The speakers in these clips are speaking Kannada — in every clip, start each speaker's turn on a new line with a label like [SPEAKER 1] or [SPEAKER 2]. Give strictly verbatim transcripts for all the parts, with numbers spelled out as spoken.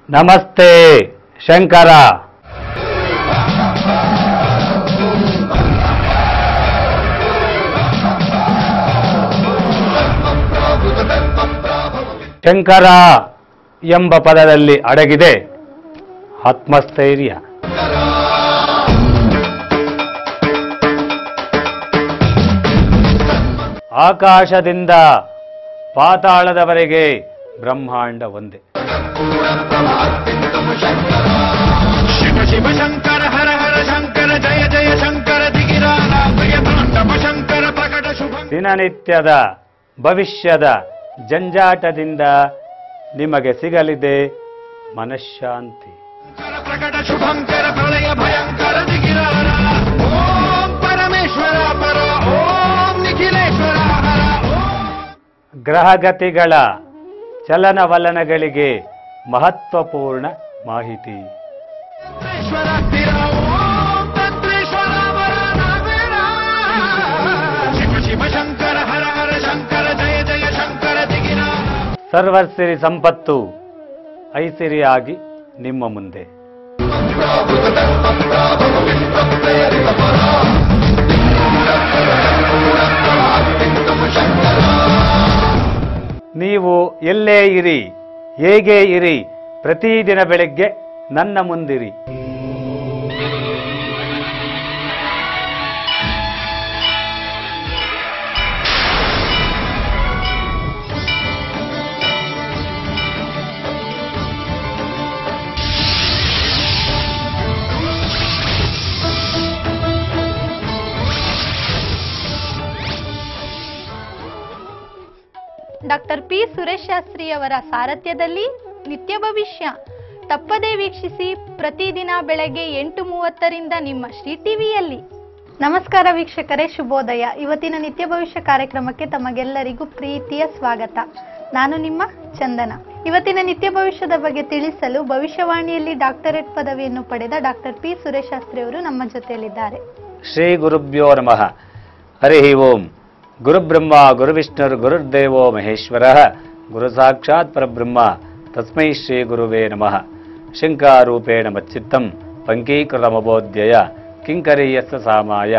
[SPEAKER 1] ನಮಸ್ತೆ ಶಂಕರ. ಶಂಕರ ಎಂಬ ಪದದಲ್ಲಿ ಅಡಗಿದೆ ಆತ್ಮಸ್ಥೈರ್ಯ. ಆಕಾಶದಿಂದ ಪಾತಾಳದವರೆಗೆ ಬ್ರಹ್ಮಾಂಡ ಒಂದೇ.
[SPEAKER 2] ಶಿವ ಶಿವ ಶಂಕರ ಹರ ಹರ ಶಂಕರ ಜಯ ಜಯ ಶಂಕರ ದಿಗಿರಾಲ ಪ್ರಿಯತಾಂಡವ ಶಂಕರ ಪ್ರಕಟ ಶುಭ.
[SPEAKER 1] ದಿನನಿತ್ಯದ ಭವಿಷ್ಯದ ಜಂಜಾಟದಿಂದ ನಿಮಗೆ ಸಿಗಲಿದೆ ಮನಃಶಾಂತಿ.
[SPEAKER 2] ಪ್ರಕಟ ಶುಭಂಕರ ಪ್ರಳಯ ಭಯಂಕರ ದಿಗಿರಾಲ. ಓಂ ಪರಮೇಶ್ವರ ಪರ ಓಂ ನಿಖಿಲೇಶ್ವರ ಹರ.
[SPEAKER 1] ಗ್ರಹಗತಿಗಳ ಚಲನವಲನಗಳಿಗೆ ಮಹತ್ವಪೂರ್ಣ ಮಾಹಿತಿ.
[SPEAKER 2] ಈಶ್ವರ ಸ್ಥಿರ ಓಂ ತತ್ರೇಶ್ವರ ವರ ನಾವೇರ. ಶಿವ ಶಿವ ಶಂಕರ ಹರ ಹರ ಶಂಕರ ಜಯ ಜಯ ಶಂಕರ ದಿಗಿರಾಲ.
[SPEAKER 1] ಸರ್ವಸಿರಿ ಸಂಪತ್ತು ಐಸಿರಿಯಾಗಿ ನಿಮ್ಮ ಮುಂದೆ. ನೀವು ಎಲ್ಲೇ ಇರಿ, ಹೇಗೆ ಇರಿ, ಪ್ರತಿದಿನ ಬೆಳಗ್ಗೆ ನನ್ನ ಮುಂದಿರಿ.
[SPEAKER 3] ಡಾಕ್ಟರ್ ಪಿ ಸುರೇಶ್ ಶಾಸ್ತ್ರಿಯವರ ಸಾರಥ್ಯದಲ್ಲಿ ನಿತ್ಯ ಭವಿಷ್ಯ ತಪ್ಪದೇ ವೀಕ್ಷಿಸಿ ಪ್ರತಿದಿನ ಬೆಳಗ್ಗೆ ಎಂಟು ಮೂವತ್ತರಿಂದ ನಿಮ್ಮ ಶ್ರೀ ಟಿವಿಯಲ್ಲಿ. ನಮಸ್ಕಾರ ವೀಕ್ಷಕರೇ, ಶುಭೋದಯ. ಇವತ್ತಿನ ನಿತ್ಯ ಭವಿಷ್ಯ ಕಾರ್ಯಕ್ರಮಕ್ಕೆ ತಮಗೆಲ್ಲರಿಗೂ ಪ್ರೀತಿಯ ಸ್ವಾಗತ. ನಾನು ನಿಮ್ಮ ಚಂದನ. ಇವತ್ತಿನ ನಿತ್ಯ ಭವಿಷ್ಯದ ಬಗ್ಗೆ ತಿಳಿಸಲು ಭವಿಷ್ಯವಾಣಿಯಲ್ಲಿ ಡಾಕ್ಟರೇಟ್ ಪದವಿಯನ್ನು ಪಡೆದ ಡಾಕ್ಟರ್ ಪಿ ಸುರೇಶ್ ಶಾಸ್ತ್ರಿ ಅವರು ನಮ್ಮ ಜೊತೆಯಲ್ಲಿದ್ದಾರೆ.
[SPEAKER 1] ಶ್ರೀ ಗುರುಭ್ಯೋ ನಮಃ. ಹರಿ ಓಂ. ಗುರುಬ್ರಹ್ಮ ಗುರುವಿಷ್ಣುರ್ ಗುರುರ್ದೇವೋ ಮಹೇಶ್ವರ ಗುರು ಸಾಕ್ಷಾತ್ ಪರಬ್ರಹ್ಮ ತಸ್ಮೈ ಶ್ರೀ ಗುರುವೇ ನಮಃ. ಶಂಕಾರೂಪೇಣ ಮಚ್ಚಿತ್ತಂ ಪಂಕೀಕೃತಮಬೋಧ್ಯಯ ಕಿಂಕರೀಯಸ್ಯ ಸಾಮಾಯ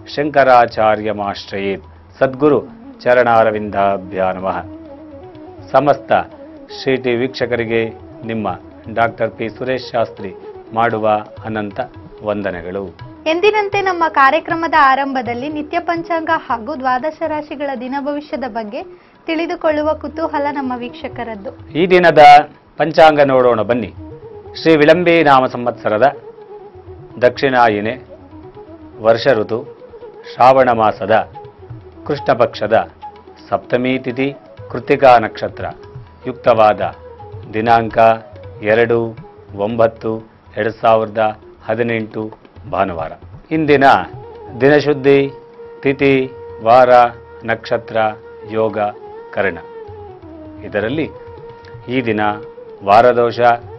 [SPEAKER 1] ಶಂಕರಾಚಾರ್ಯಮಾಶ್ರಯೇತ್. ಸದ್ಗುರು ಚರಣಾರವಿಂದಾಭ್ಯಾ ನಮಃ. ಸಮಸ್ತ ಶ್ರೀ ಟಿ ವೀಕ್ಷಕರಿಗೆ ನಿಮ್ಮ ಡಾಕ್ಟರ್ ಪಿ ಸುರೇಶ್ ಶಾಸ್ತ್ರಿ ಮಾಡುವ ಅನಂತ ವಂದನೆಗಳು.
[SPEAKER 3] ಎಂದಿನಂತೆ ನಮ್ಮ ಕಾರ್ಯಕ್ರಮದ ಆರಂಭದಲ್ಲಿ ನಿತ್ಯ ಪಂಚಾಂಗ ಹಾಗೂ ದ್ವಾದಶ ರಾಶಿಗಳ ದಿನ ಭವಿಷ್ಯದ ಬಗ್ಗೆ ತಿಳಿದುಕೊಳ್ಳುವ ಕುತೂಹಲ ನಮ್ಮ ವೀಕ್ಷಕರದ್ದು.
[SPEAKER 1] ಈ ದಿನದ ಪಂಚಾಂಗ ನೋಡೋಣ ಬನ್ನಿ. ಶ್ರೀ ವಿಳಂಬಿ ನಾಮ ಸಂವತ್ಸರದ ದಕ್ಷಿಣಾಯಿನೆ ವರ್ಷ ಋತು ಶ್ರಾವಣ ಮಾಸದ ಕೃಷ್ಣ ಪಕ್ಷದ ಸಪ್ತಮಿ ತಿಥಿ ಕೃತಿಕಾ ನಕ್ಷತ್ರ ಯುಕ್ತವಾದ ದಿನಾಂಕ ಎರಡು ಒಂಬತ್ತು ಎರಡು ಸಾವಿರದ ಹದಿನೆಂಟು ಭಾನುವಾರ. ಇಂದಿನ ದಿನಶುದ್ಧಿ ತಿಥಿ ವಾರ ನಕ್ಷತ್ರ ಯೋಗ ಕರ್ಣ. ಇದರಲ್ಲಿ ಈ ದಿನ ವಾರದೋಷ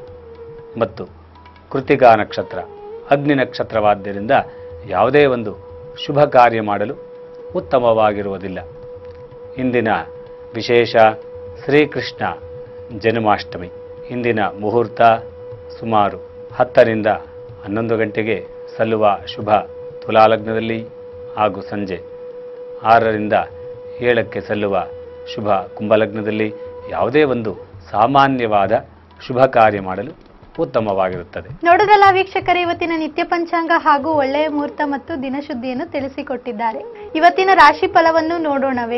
[SPEAKER 1] ಮತ್ತು ಕೃತಿಕಾ ನಕ್ಷತ್ರ ಅಗ್ನಿ ನಕ್ಷತ್ರವಾದ್ದರಿಂದ ಯಾವುದೇ ಒಂದು ಶುಭ ಕಾರ್ಯ ಮಾಡಲು ಉತ್ತಮವಾಗಿರುವುದಿಲ್ಲ. ಇಂದಿನ ವಿಶೇಷ ಶ್ರೀಕೃಷ್ಣ ಜನ್ಮಾಷ್ಟಮಿ. ಇಂದಿನ ಮುಹೂರ್ತ ಸುಮಾರು ಹತ್ತರಿಂದ ಹನ್ನೊಂದು ಗಂಟೆಗೆ ಸಲ್ಲುವ ಶುಭ ತುಲಾಲಗ್ನದಲ್ಲಿ ಹಾಗೂ ಸಂಜೆ ಆರರಿಂದ ಏಳಕ್ಕೆ ಸಲ್ಲುವ ಶುಭ ಕುಂಭಲಗ್ನದಲ್ಲಿ ಯಾವುದೇ ಒಂದು ಸಾಮಾನ್ಯವಾದ ಶುಭ ಕಾರ್ಯ ಮಾಡಲು ಉತ್ತಮವಾಗಿರುತ್ತದೆ.
[SPEAKER 3] ನೋಡುದಲ್ಲ ವೀಕ್ಷಕರೇ, ಇವತ್ತಿನ ನಿತ್ಯ ಪಂಚಾಂಗ ಹಾಗೂ ಒಳ್ಳೆಯ ಮುಹೂರ್ತ ಮತ್ತು ದಿನಶುದ್ಧಿಯನ್ನು ತಿಳಿಸಿಕೊಟ್ಟಿದ್ದಾರೆ. ಇವತ್ತಿನ ರಾಶಿ ಫಲವನ್ನು ನೋಡೋಣವೇ?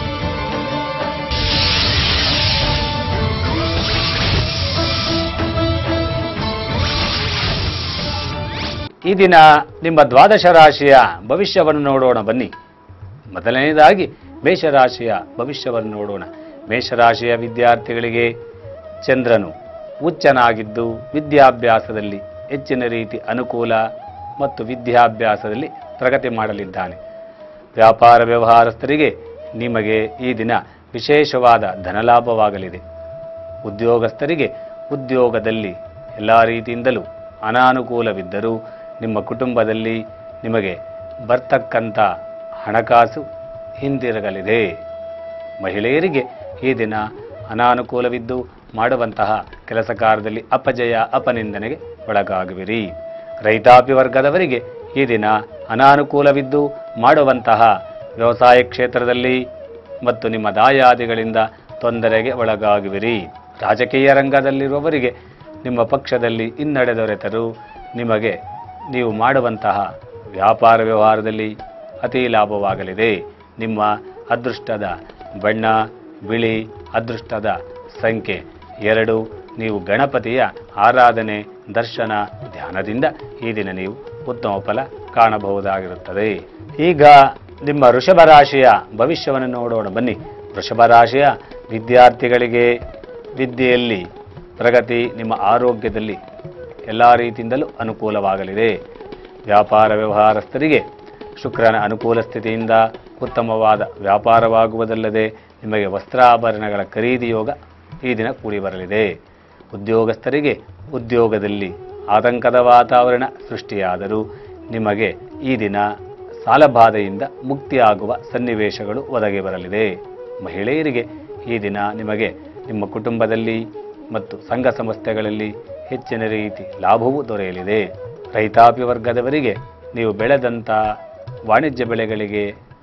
[SPEAKER 1] ಈ ದಿನ ನಿಮ್ಮ ದ್ವಾದಶ ರಾಶಿಯ ಭವಿಷ್ಯವನ್ನು ನೋಡೋಣ ಬನ್ನಿ. ಮೊದಲನೆಯದಾಗಿ ಮೇಷರಾಶಿಯ ಭವಿಷ್ಯವನ್ನು ನೋಡೋಣ. ಮೇಷರಾಶಿಯ ವಿದ್ಯಾರ್ಥಿಗಳಿಗೆ ಚಂದ್ರನು ಉಚ್ಚನಾಗಿದ್ದು ವಿದ್ಯಾಭ್ಯಾಸದಲ್ಲಿ ಹೆಚ್ಚಿನ ರೀತಿ ಅನುಕೂಲ ಮತ್ತು ವಿದ್ಯಾಭ್ಯಾಸದಲ್ಲಿ ಪ್ರಗತಿ ಮಾಡಲಿದ್ದಾನೆ. ವ್ಯಾಪಾರ ವ್ಯವಹಾರಸ್ಥರಿಗೆ ನಿಮಗೆ ಈ ದಿನ ವಿಶೇಷವಾದ ಧನಲಾಭವಾಗಲಿದೆ. ಉದ್ಯೋಗಸ್ಥರಿಗೆ ಉದ್ಯೋಗದಲ್ಲಿ ಎಲ್ಲ ರೀತಿಯಿಂದಲೂ ಅನಾನುಕೂಲವಿದ್ದರೂ ನಿಮ್ಮ ಕುಟುಂಬದಲ್ಲಿ ನಿಮಗೆ ಬರ್ತಕ್ಕಂಥ ಹಣಕಾಸು ಹಿಂದಿರುಗಲಿದೆ. ಮಹಿಳೆಯರಿಗೆ ಈ ದಿನ ಅನಾನುಕೂಲವಿದ್ದು ಮಾಡುವಂತಹ ಕೆಲಸ ಕಾರ್ಯದಲ್ಲಿ ಅಪಜಯ ಅಪನಿಂದನೆಗೆ ಒಳಗಾಗುವಿರಿ. ರೈತಾಪಿ ವರ್ಗದವರಿಗೆ ಈ ದಿನ ಅನಾನುಕೂಲವಿದ್ದು ಮಾಡುವಂತಹ ವ್ಯವಸಾಯ ಕ್ಷೇತ್ರದಲ್ಲಿ ಮತ್ತು ನಿಮ್ಮ ದಾಯಾದಿಗಳಿಂದ ತೊಂದರೆಗೆ ಒಳಗಾಗುವಿರಿ. ರಾಜಕೀಯ ರಂಗದಲ್ಲಿರುವವರಿಗೆ ನಿಮ್ಮ ಪಕ್ಷದಲ್ಲಿ ಹಿನ್ನಡೆ ದೊರೆತರೂ ನಿಮಗೆ ನೀವು ಮಾಡುವಂತಹ ವ್ಯಾಪಾರ ವ್ಯವಹಾರದಲ್ಲಿ ಅತಿ ಲಾಭವಾಗಲಿದೆ. ನಿಮ್ಮ ಅದೃಷ್ಟದ ಬಣ್ಣ ಬಿಳಿ, ಅದೃಷ್ಟದ ಸಂಖ್ಯೆ ಎರಡು. ನೀವು ಗಣಪತಿಯ ಆರಾಧನೆ, ದರ್ಶನ, ಧ್ಯಾನದಿಂದ ಈ ದಿನ ನೀವು ಉತ್ತಮ ಫಲ ಕಾಣಬಹುದಾಗಿರುತ್ತದೆ. ಈಗ ನಿಮ್ಮ ವೃಷಭ ರಾಶಿಯ ಭವಿಷ್ಯವನ್ನು ನೋಡೋಣ ಬನ್ನಿ. ವೃಷಭ ರಾಶಿಯ ವಿದ್ಯಾರ್ಥಿಗಳಿಗೆ ವಿದ್ಯೆಯಲ್ಲಿ ಪ್ರಗತಿ, ನಿಮ್ಮ ಆರೋಗ್ಯದಲ್ಲಿ ಎಲ್ಲ ರೀತಿಯಿಂದಲೂ ಅನುಕೂಲವಾಗಲಿದೆ. ವ್ಯಾಪಾರ ವ್ಯವಹಾರಸ್ಥರಿಗೆ ಶುಕ್ರನ ಅನುಕೂಲ ಸ್ಥಿತಿಯಿಂದ ಉತ್ತಮವಾದ ವ್ಯಾಪಾರವಾಗುವುದಲ್ಲದೆ ನಿಮಗೆ ವಸ್ತ್ರಾಭರಣಗಳ ಖರೀದಿ ಯೋಗ ಈ ದಿನ ಕೂಡಿ ಬರಲಿದೆ. ಉದ್ಯೋಗಸ್ಥರಿಗೆ ಉದ್ಯೋಗದಲ್ಲಿ ಆತಂಕದ ವಾತಾವರಣ ಸೃಷ್ಟಿಯಾದರೂ ನಿಮಗೆ ಈ ದಿನ ಸಾಲಬಾಧೆಯಿಂದ ಮುಕ್ತಿಯಾಗುವ ಸನ್ನಿವೇಶಗಳು ಒದಗಿ ಬರಲಿದೆ. ಮಹಿಳೆಯರಿಗೆ ಈ ದಿನ ನಿಮಗೆ ನಿಮ್ಮ ಕುಟುಂಬದಲ್ಲಿ ಮತ್ತು ಸಂಘ ಸಂಸ್ಥೆಗಳಲ್ಲಿ ಹೆಚ್ಚಿನ ರೀತಿ ಲಾಭವೂ ದೊರೆಯಲಿದೆ. ರೈತಾಪಿ ವರ್ಗದವರಿಗೆ ನೀವು ಬೆಳೆದಂಥ ವಾಣಿಜ್ಯ ಬೆಳೆಗಳಿಗೆ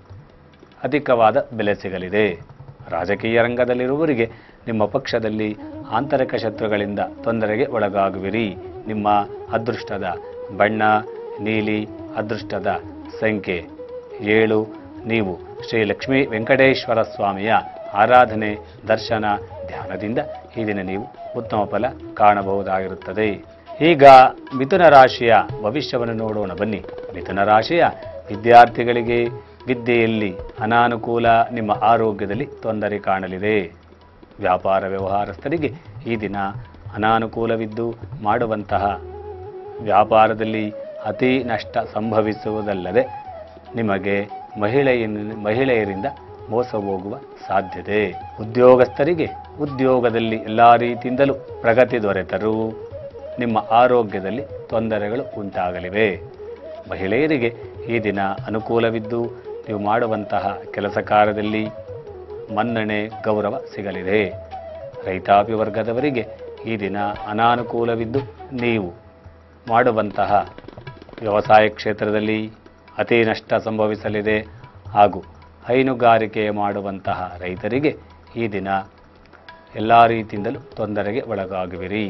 [SPEAKER 1] ಅಧಿಕವಾದ ಬೆಲೆ ಸಿಗಲಿದೆ. ರಾಜಕೀಯ ರಂಗದಲ್ಲಿರುವವರಿಗೆ ನಿಮ್ಮ ಪಕ್ಷದಲ್ಲಿ ಆಂತರಿಕ ಶತ್ರುಗಳಿಂದ ತೊಂದರೆಗೆ ಒಳಗಾಗುವಿರಿ. ನಿಮ್ಮ ಅದೃಷ್ಟದ ಬಣ್ಣ ನೀಲಿ, ಅದೃಷ್ಟದ ಸಂಖ್ಯೆ ಏಳು. ನೀವು ಶ್ರೀ ಲಕ್ಷ್ಮೀ ವೆಂಕಟೇಶ್ವರ ಸ್ವಾಮಿಯ ಆರಾಧನೆ, ದರ್ಶನ, ಧ್ಯಾನದಿಂದ ಈ ದಿನ ನೀವು ಉತ್ತಮ ಫಲ ಕಾಣಬಹುದಾಗಿರುತ್ತದೆ. ಈಗ ಮಿಥುನ ರಾಶಿಯ ಭವಿಷ್ಯವನ್ನು ನೋಡೋಣ ಬನ್ನಿ. ಮಿಥುನ ರಾಶಿಯ ವಿದ್ಯಾರ್ಥಿಗಳಿಗೆ ವಿದ್ಯೆಯಲ್ಲಿ ಅನಾನುಕೂಲ, ನಿಮ್ಮ ಆರೋಗ್ಯದಲ್ಲಿ ತೊಂದರೆ ಕಾಣಲಿದೆ. ವ್ಯಾಪಾರ ವ್ಯವಹಾರಸ್ಥರಿಗೆ ಈ ದಿನ ಅನಾನುಕೂಲವಿದ್ದು ಮಾಡುವಂತಹ ವ್ಯಾಪಾರದಲ್ಲಿ ಅತಿ ನಷ್ಟ ಸಂಭವಿಸುವುದಲ್ಲದೆ ನಿಮಗೆ ಮಹಿಳೆಯ ಮಹಿಳೆಯರಿಂದ ಮೋಸ ಹೋಗುವ ಸಾಧ್ಯತೆ. ಉದ್ಯೋಗಸ್ಥರಿಗೆ ಉದ್ಯೋಗದಲ್ಲಿ ಎಲ್ಲ ರೀತಿಯಿಂದಲೂ ಪ್ರಗತಿ ದೊರೆತರೂ ನಿಮ್ಮ ಆರೋಗ್ಯದಲ್ಲಿ ತೊಂದರೆಗಳು ಉಂಟಾಗಲಿವೆ. ಮಹಿಳೆಯರಿಗೆ ಈ ದಿನ ಅನುಕೂಲವಿದ್ದು ನೀವು ಮಾಡುವಂತಹ ಕೆಲಸ ಕಾರ್ಯದಲ್ಲಿ ಮನ್ನಣೆ, ಗೌರವ ಸಿಗಲಿದೆ. ರೈತಾಪಿ ವರ್ಗದವರಿಗೆ ಈ ದಿನ ಅನಾನುಕೂಲವಿದ್ದು ನೀವು ಮಾಡುವಂತಹ ವ್ಯವಸಾಯ ಕ್ಷೇತ್ರದಲ್ಲಿ ಅತಿ ನಷ್ಟ ಸಂಭವಿಸಲಿದೆ. ಹಾಗೂ ಹೈನುಗಾರಿಕೆ ಮಾಡುವಂತಹ ರೈತರಿಗೆ ಈ ದಿನ ಎಲ್ಲ ರೀತಿಯಿಂದಲೂ ತೊಂದರೆಗೆ ಒಳಗಾಗುವಿರಿ.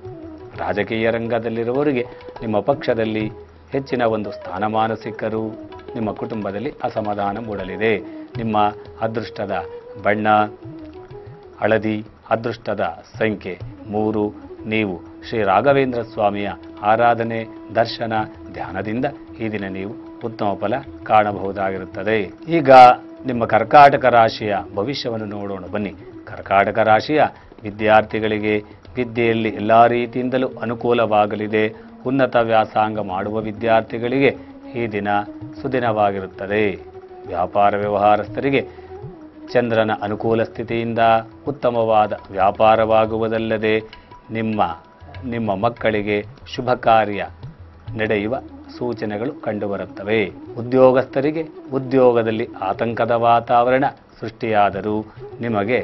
[SPEAKER 1] ರಾಜಕೀಯ ರಂಗದಲ್ಲಿರುವವರಿಗೆ ನಿಮ್ಮ ಪಕ್ಷದಲ್ಲಿ ಹೆಚ್ಚಿನ ಒಂದು ಸ್ಥಾನಮಾನ ಸಿಕ್ಕರೂ ನಿಮ್ಮ ಕುಟುಂಬದಲ್ಲಿ ಅಸಮಾಧಾನ ಮೂಡಲಿದೆ. ನಿಮ್ಮ ಅದೃಷ್ಟದ ಬಣ್ಣ ಹಳದಿ, ಅದೃಷ್ಟದ ಸಂಖ್ಯೆ ಮೂರು. ನೀವು ಶ್ರೀ ರಾಘವೇಂದ್ರ ಸ್ವಾಮಿಯ ಆರಾಧನೆ, ದರ್ಶನ, ಧ್ಯಾನದಿಂದ ಈ ದಿನ ನೀವು ಉತ್ತಮ ಫಲ ಕಾಣಬಹುದಾಗಿರುತ್ತದೆ. ಈಗ ನಿಮ್ಮ ಕರ್ಕಾಟಕ ರಾಶಿಯ ಭವಿಷ್ಯವನ್ನು ನೋಡೋಣ ಬನ್ನಿ. ಕರ್ಕಾಟಕ ರಾಶಿಯ ವಿದ್ಯಾರ್ಥಿಗಳಿಗೆ ವಿದ್ಯೆಯಲ್ಲಿ ಎಲ್ಲ ರೀತಿಯಿಂದಲೂ ಅನುಕೂಲವಾಗಲಿದೆ. ಉನ್ನತ ವ್ಯಾಸಂಗ ಮಾಡುವ ವಿದ್ಯಾರ್ಥಿಗಳಿಗೆ ಈ ದಿನ ಸುದಿನವಾಗಿರುತ್ತದೆ. ವ್ಯಾಪಾರ ವ್ಯವಹಾರಸ್ಥರಿಗೆ ಚಂದ್ರನ ಅನುಕೂಲ ಸ್ಥಿತಿಯಿಂದ ಉತ್ತಮವಾದ ವ್ಯಾಪಾರವಾಗುವುದಲ್ಲದೆ ನಿಮ್ಮ ನಿಮ್ಮ ಮಕ್ಕಳಿಗೆ ಶುಭ ಕಾರ್ಯ ನಡೆಯುವ ಸೂಚನೆಗಳು ಕಂಡುಬರುತ್ತವೆ. ಉದ್ಯೋಗಸ್ಥರಿಗೆ ಉದ್ಯೋಗದಲ್ಲಿ ಆತಂಕದ ವಾತಾವರಣ ಸೃಷ್ಟಿಯಾದರೂ ನಿಮಗೆ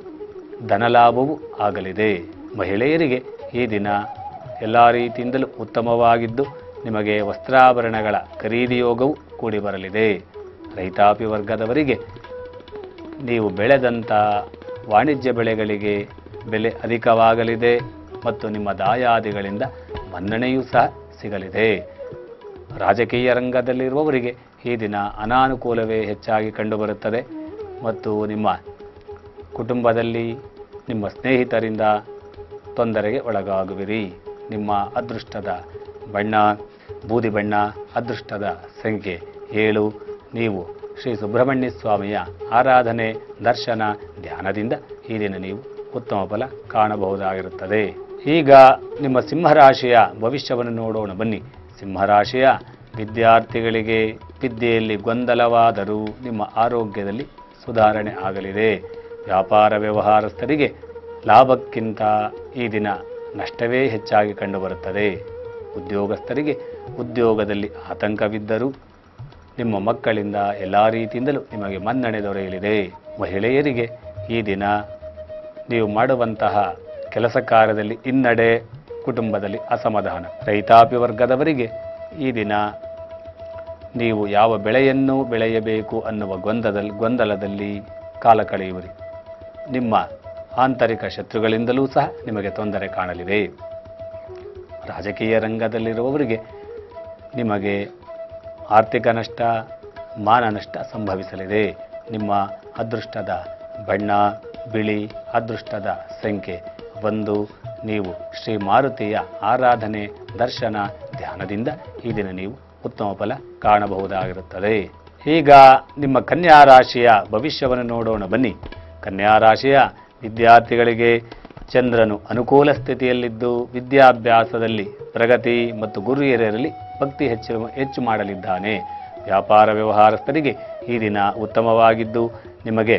[SPEAKER 1] ಧನಲಾಭವೂ ಆಗಲಿದೆ. ಮಹಿಳೆಯರಿಗೆ ಈ ದಿನ ಎಲ್ಲ ರೀತಿಯಿಂದಲೂ ಉತ್ತಮವಾಗಿದ್ದು ನಿಮಗೆ ವಸ್ತ್ರಾಭರಣಗಳ ಖರೀದಿ ಯೋಗವು ಕೂಡಿ ಬರಲಿದೆ. ರೈತಾಪಿ ವರ್ಗದವರಿಗೆ ನೀವು ಬೆಳೆದಂಥ ವಾಣಿಜ್ಯ ಬೆಳೆಗಳಿಗೆ ಬೆಲೆ ಅಧಿಕವಾಗಲಿದೆ ಮತ್ತು ನಿಮ್ಮ ದಾಯಾದಿಗಳಿಂದ ಮನ್ನಣೆಯೂ ಸಹ ಸಿಗಲಿದೆ. ರಾಜಕೀಯ ರಂಗದಲ್ಲಿರುವವರಿಗೆ ಈ ದಿನ ಅನಾನುಕೂಲವೇ ಹೆಚ್ಚಾಗಿ ಕಂಡುಬರುತ್ತದೆ ಮತ್ತು ನಿಮ್ಮ ಕುಟುಂಬದಲ್ಲಿ ನಿಮ್ಮ ಸ್ನೇಹಿತರಿಂದ ತೊಂದರೆಗೆ ಒಳಗಾಗುವಿರಿ. ನಿಮ್ಮ ಅದೃಷ್ಟದ ಬಣ್ಣ ಬೂದಿ ಬಣ್ಣ, ಅದೃಷ್ಟದ ಸಂಖ್ಯೆ ಏಳು. ನೀವು ಶ್ರೀ ಸುಬ್ರಹ್ಮಣ್ಯ ಸ್ವಾಮಿಯ ಆರಾಧನೆ, ದರ್ಶನ, ಧ್ಯಾನದಿಂದ ಈ ದಿನ ನೀವು ಉತ್ತಮ ಫಲ ಕಾಣಬಹುದಾಗಿರುತ್ತದೆ. ಈಗ ನಿಮ್ಮ ಸಿಂಹರಾಶಿಯ ಭವಿಷ್ಯವನ್ನು ನೋಡೋಣ ಬನ್ನಿ. ಸಿಂಹರಾಶಿಯ ವಿದ್ಯಾರ್ಥಿಗಳಿಗೆ ವಿದ್ಯೆಯಲ್ಲಿ ಗೊಂದಲವಾದರೂ ನಿಮ್ಮ ಆರೋಗ್ಯದಲ್ಲಿ ಸುಧಾರಣೆ ಆಗಲಿದೆ. ವ್ಯಾಪಾರ ವ್ಯವಹಾರಸ್ಥರಿಗೆ ಲಾಭಕ್ಕಿಂತ ಈ ದಿನ ನಷ್ಟವೇ ಹೆಚ್ಚಾಗಿ ಕಂಡುಬರುತ್ತದೆ. ಉದ್ಯೋಗಸ್ಥರಿಗೆ ಉದ್ಯೋಗದಲ್ಲಿ ಆತಂಕವಿದ್ದರೂ ನಿಮ್ಮ ಮಕ್ಕಳಿಂದ ಎಲ್ಲ ರೀತಿಯಿಂದಲೂ ನಿಮಗೆ ಮನ್ನಣೆ ದೊರೆಯಲಿದೆ. ಮಹಿಳೆಯರಿಗೆ ಈ ದಿನ ನೀವು ಮಾಡುವಂತಹ ಕೆಲಸ ಕಾರ್ಯದಲ್ಲಿ ಹಿನ್ನಡೆ, ಕುಟುಂಬದಲ್ಲಿ ಅಸಮಾಧಾನ. ರೈತಾಪಿ ವರ್ಗದವರಿಗೆ ಈ ದಿನ ನೀವು ಯಾವ ಬೆಳೆಯನ್ನು ಬೆಳೆಯಬೇಕು ಅನ್ನುವ ಗೊಂದಲದಲ್ಲಿ ಗೊಂದಲದಲ್ಲಿ ಕಾಲ ಕಳೆಯುವಿರಿ. ನಿಮ್ಮ ಆಂತರಿಕ ಶತ್ರುಗಳಿಂದಲೂ ಸಹ ನಿಮಗೆ ತೊಂದರೆ ಕಾಣಲಿದೆ. ರಾಜಕೀಯ ರಂಗದಲ್ಲಿರುವವರಿಗೆ ನಿಮಗೆ ಆರ್ಥಿಕ ನಷ್ಟ, ಮಾನ ನಷ್ಟ ಸಂಭವಿಸಲಿದೆ. ನಿಮ್ಮ ಅದೃಷ್ಟದ ಬಣ್ಣ ಬಿಳಿ, ಅದೃಷ್ಟದ ಸಂಖ್ಯೆ ಒಂದು. ನೀವು ಶ್ರೀ ಮಾರುತಿಯ ಆರಾಧನೆ, ದರ್ಶನ, ಧ್ಯಾನದಿಂದ ಈ ದಿನ ನೀವು ಉತ್ತಮ ಫಲ ಕಾಣಬಹುದಾಗಿರುತ್ತದೆ. ಈಗ ನಿಮ್ಮ ಕನ್ಯಾ ರಾಶಿಯ ಭವಿಷ್ಯವನ್ನು ನೋಡೋಣ ಬನ್ನಿ. ಕನ್ಯಾ ರಾಶಿಯ ವಿದ್ಯಾರ್ಥಿಗಳಿಗೆ ಚಂದ್ರನು ಅನುಕೂಲ ಸ್ಥಿತಿಯಲ್ಲಿದ್ದು ವಿದ್ಯಾಭ್ಯಾಸದಲ್ಲಿ ಪ್ರಗತಿ ಮತ್ತು ಗುರು ಹಿರಿಯರಲ್ಲಿ ಭಕ್ತಿ ಹೆಚ್ಚು ಹೆಚ್ಚು ಮಾಡಲಿದ್ದಾನೆ. ವ್ಯಾಪಾರ ವ್ಯವಹಾರಸ್ಥರಿಗೆ ಈ ದಿನ ಉತ್ತಮವಾಗಿದ್ದು ನಿಮಗೆ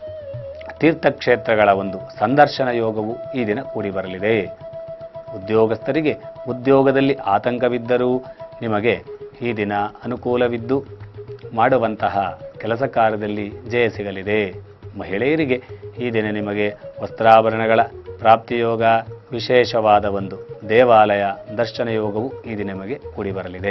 [SPEAKER 1] ತೀರ್ಥಕ್ಷೇತ್ರಗಳ ಒಂದು ಸಂದರ್ಶನ ಯೋಗವು ಈ ದಿನ ಕೂಡಿ ಬರಲಿದೆ. ಉದ್ಯೋಗಸ್ಥರಿಗೆ ಉದ್ಯೋಗದಲ್ಲಿ ಆತಂಕವಿದ್ದರೂ ನಿಮಗೆ ಈ ದಿನ ಅನುಕೂಲವಿದ್ದು ಮಾಡುವಂತಹ ಕೆಲಸ ಕಾರ್ಯದಲ್ಲಿ ಜಯ ಸಿಗಲಿದೆ. ಮಹಿಳೆಯರಿಗೆ ಈ ದಿನ ನಿಮಗೆ ವಸ್ತ್ರಾಭರಣಗಳ ಪ್ರಾಪ್ತಿಯೋಗ, ವಿಶೇಷವಾದ ಒಂದು ದೇವಾಲಯ ದರ್ಶನ ಯೋಗವು ಈ ದಿನ ನಿಮಗೆ ಕೂಡಿ ಬರಲಿದೆ.